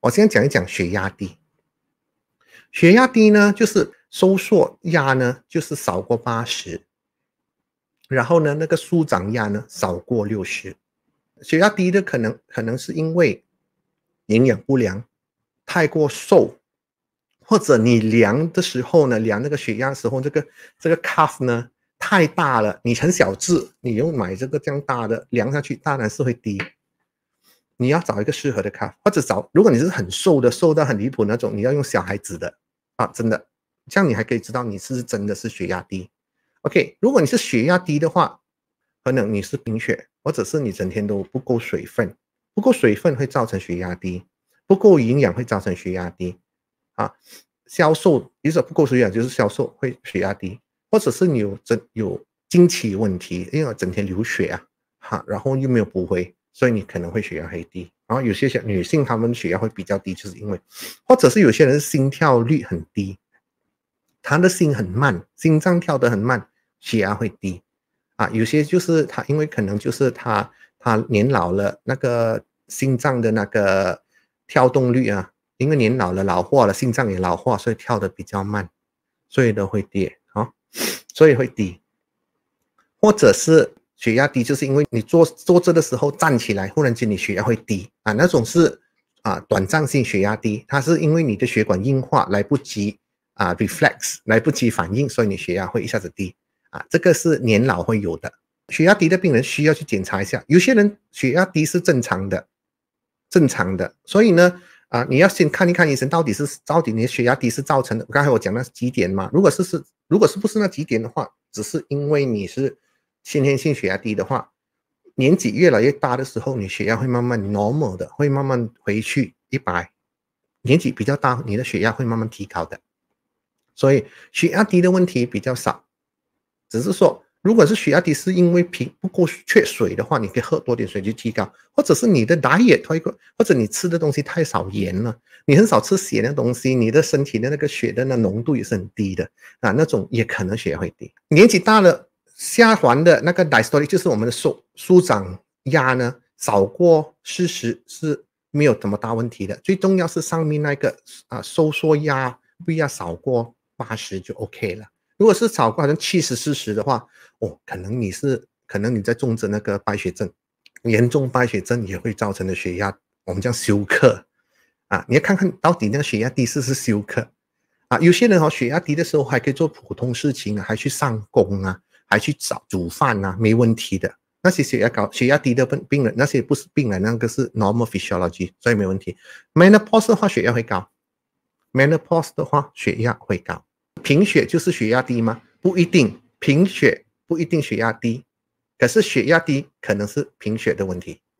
我先讲一讲血压低。血压低呢，就是收缩压呢，就是少过80，然后呢，那个舒张压呢少过60。血压低的可能是因为营养不良、太过瘦，或者你量的时候呢，量那个血压的时候，这个 cuff 呢太大了，你很小只，你用买这个这样大的量下去，当然是会低。你要找一个适合的 cuff， 或者如果你是很瘦的，瘦到很离谱那种，你要用小孩子的啊，真的，这样你还可以知道你是真的是血压低。OK， 如果你是血压低的话，可能你是贫血，或者是你整天都不够水分，不够水分会造成血压低，不够营养会造成血压低啊。消瘦，比如说不够水养就是消瘦会血压低，或者是你有经期问题，因为整天流血啊，然后又没有补回，所以你可能会血压会低。然后有些女性她们血压会比较低，就是因为，或者是有些人心跳率很低，他的心很慢，心脏跳得很慢，血压会低啊。有些就是他因为可能就是他年老了，那个心脏的那个跳动率啊，因为年老了老化了，心脏也老化，所以跳得比较慢，所以都会跌啊，所以会低。或者是血压低，就是因为你坐着的时候站起来，忽然间你血压会低啊，那种是短暂性血压低，它是因为你的血管硬化来不及reflex 来不及反应，所以你血压会一下子低啊，这个是年老会有的。血压低的病人需要去检查一下，有些人血压低是正常的，所以呢你要先看一看医生，到底你的血压低是造成的，刚才我讲那几点嘛，如果是不是那几点的话，只是因为你是先天性血压低的话，年纪越来越大的时候，你血压会慢慢 normal 的，会慢慢回去100，年纪比较大，你的血压会慢慢提高的。所以血压低的问题比较少，只是说如果是血压低是因为不够缺水的话，你可以喝多点水去提高，或者是你的 diet 或者你吃的东西太少盐了，你很少吃咸的东西，你的身体的那个血的那浓度也是很低的那种也可能血压会低。年纪大了，下环的那个 diastolic 就是我们的舒张压呢少过40是没有什么大问题的，最重要是上面那个收缩压不要少过80就 OK 了。如果是少过好像70、40的话，可能你在重着那个败血症，严重败血症也会造成的血压，我们叫休克你要看看到底那个血压低是休克有些人血压低的时候还可以做普通事情还去上工还去煮饭没问题的。那些血压低的病人，那些不是病人，那个是 normal physiology， 所以没问题。menopause 的话血压会高， menopause 的话血压会高。贫血就是血压低吗？不一定，贫血不一定血压低，可是血压低可能是贫血的问题。